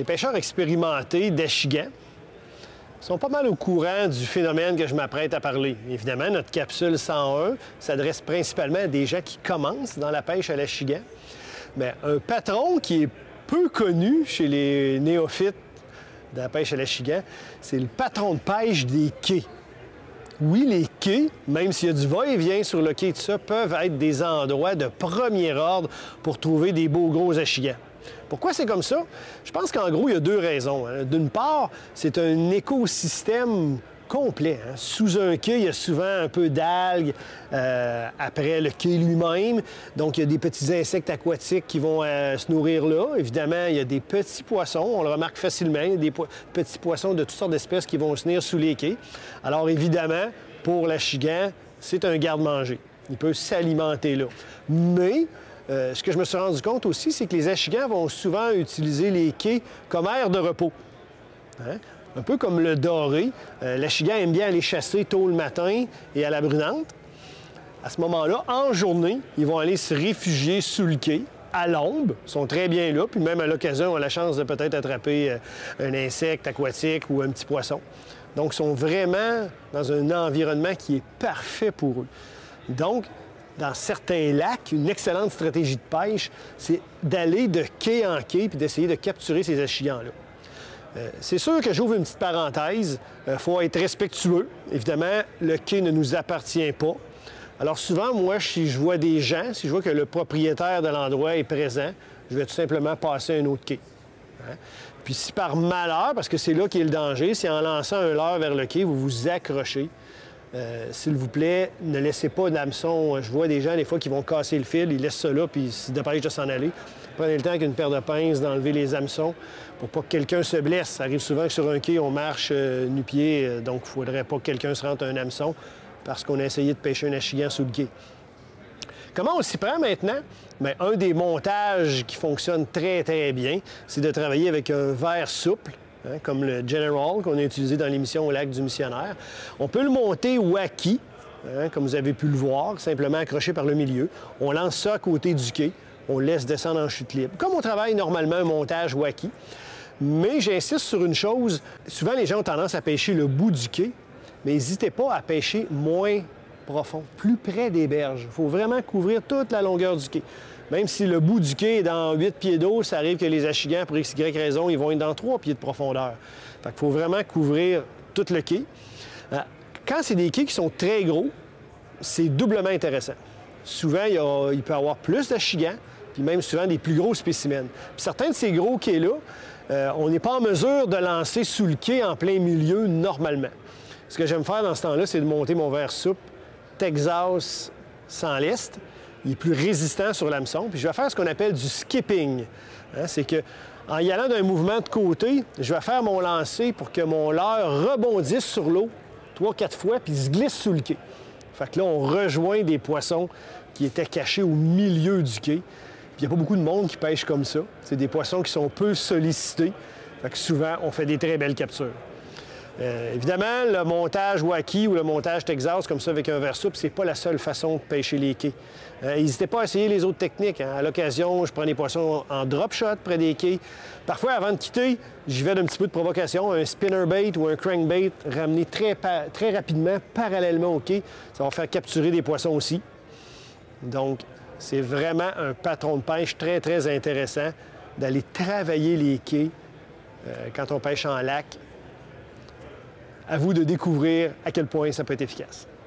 pêcheurs expérimentés d'Achigan sont pas mal au courant du phénomène que je m'apprête à parler. Évidemment, notre capsule 101 s'adresse principalement à des gens qui commencent dans la pêche à l'Achigan. Mais un patron qui est peu connu chez les néophytes de la pêche à l'Achigan, c'est le patron de pêche des quais. Oui, les quais, même s'il y a du va-et-vient sur le quai, tout ça, peuvent être des endroits de premier ordre pour trouver des beaux gros achigans. Pourquoi c'est comme ça? Je pense qu'en gros, il y a deux raisons. D'une part, c'est un écosystème complet. Sous un quai, il y a souvent un peu d'algues après le quai lui-même. Donc, il y a des petits insectes aquatiques qui vont se nourrir là. Évidemment, il y a des petits poissons. On le remarque facilement. Il y a des petits poissons de toutes sortes d'espèces qui vont se tenir sous les quais. Alors, évidemment, pour l'achigan, c'est un garde-manger. Il peut s'alimenter là. Mais ce que je me suis rendu compte aussi, c'est que les achigans vont souvent utiliser les quais comme aire de repos. Un peu comme le doré. L'achigan aime bien aller chasser tôt le matin et à la brunante. À ce moment-là, en journée, ils vont aller se réfugier sous le quai, à l'ombre. Ils sont très bien là, puis même à l'occasion, on a la chance de peut-être attraper un insecte aquatique ou un petit poisson. Donc, ils sont vraiment dans un environnement qui est parfait pour eux. Donc, dans certains lacs, une excellente stratégie de pêche, c'est d'aller de quai en quai puis d'essayer de capturer ces achigans-là. C'est sûr que j'ouvre une petite parenthèse. Il faut être respectueux. Évidemment, le quai ne nous appartient pas. Alors souvent, moi, si je vois des gens, si je vois que le propriétaire de l'endroit est présent, je vais tout simplement passer un autre quai. Puis si par malheur, parce que c'est là qu'est le danger, si en lançant un leurre vers le quai, vous vous accrochez, s'il vous plaît, ne laissez pas d'hameçon. Je vois des gens, des fois, qui vont casser le fil, ils laissent ça là, puis ils se dépêchent de s'en aller. Prenez le temps avec une paire de pinces d'enlever les hameçons pour pas que quelqu'un se blesse. Ça arrive souvent que sur un quai, on marche nu-pied, donc il ne faudrait pas que quelqu'un se rentre un hameçon parce qu'on a essayé de pêcher un achigan sous le quai. Comment on s'y prend maintenant? Bien, un des montages qui fonctionne très, très bien, c'est de travailler avec un verre souple, comme le General qu'on a utilisé dans l'émission Au lac du missionnaire. On peut le monter wacky, comme vous avez pu le voir, simplement accroché par le milieu. On lance ça à côté du quai. On laisse descendre en chute libre. Comme on travaille normalement un montage wacky. Mais j'insiste sur une chose. Souvent, les gens ont tendance à pêcher le bout du quai, mais n'hésitez pas à pêcher moins profond, plus près des berges. Il faut vraiment couvrir toute la longueur du quai. Même si le bout du quai est dans 8 pieds d'eau, ça arrive que les achigans, pour x, y raison, ils vont être dans 3 pieds de profondeur. Fait qu'il faut vraiment couvrir tout le quai. Quand c'est des quais qui sont très gros, c'est doublement intéressant. Souvent, il peut y avoir plus d'achigans, puis même souvent des plus gros spécimens. Puis certains de ces gros quais-là, on n'est pas en mesure de lancer sous le quai en plein milieu normalement. Ce que j'aime faire dans ce temps-là, c'est de monter mon verre souple Texas sans lest. Il est plus résistant sur l'hameçon. Puis je vais faire ce qu'on appelle du skipping. C'est qu'en y allant d'un mouvement de côté, je vais faire mon lancer pour que mon leurre rebondisse sur l'eau 3-4 fois puis se glisse sous le quai. Fait que là, on rejoint des poissons qui étaient cachés au milieu du quai. Puis il n'y a pas beaucoup de monde qui pêche comme ça. C'est des poissons qui sont peu sollicités. Fait que souvent, on fait des très belles captures. Évidemment, le montage wacky ou le montage Texas, comme ça, avec un verre souple, c'est pas la seule façon de pêcher les quais. N'hésitez pas à essayer les autres techniques. À l'occasion, je prends des poissons en drop shot près des quais. Parfois, avant de quitter, j'y vais d'un petit peu de provocation, un spinnerbait ou un crankbait ramené très rapidement, parallèlement au quai. Ça va faire capturer des poissons aussi. Donc, c'est vraiment un patron de pêche très, très intéressant d'aller travailler les quais quand on pêche en lac. À vous de découvrir à quel point ça peut être efficace.